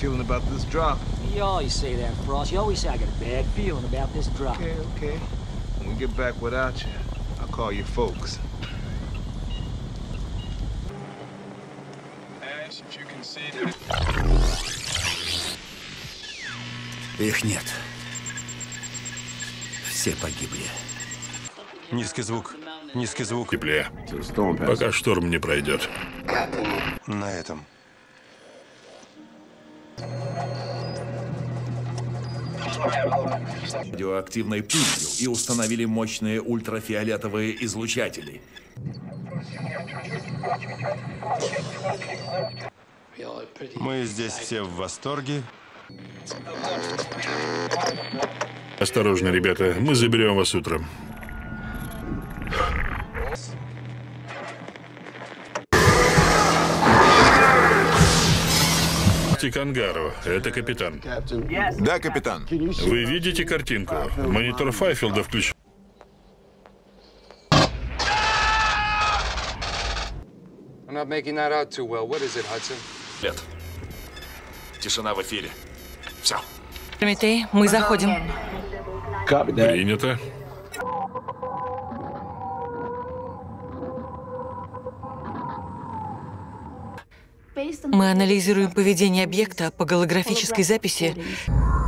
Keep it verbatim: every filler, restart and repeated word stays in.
feeling about this drop? You always say that, Frost. You always say I got a bad feeling about this drop. Okay, okay. When we get back without you, I'll call your folks. Ash, if you can see that. Их нет. Все погибли. Низкий звук. Низкий звук. Теплее. Пока шторм не пройдет. На этом. Радиоактивной пылью и установили мощные ультрафиолетовые излучатели. Мы здесь все в восторге. Осторожно, ребята, мы заберем вас утром. К ангару. Это капитан. Да, капитан. Вы видите картинку? Монитор Файфилда включен. Нет. Тишина в эфире. Все. Прометей, мы заходим. Принято. Мы анализируем поведение объекта по голографической записи.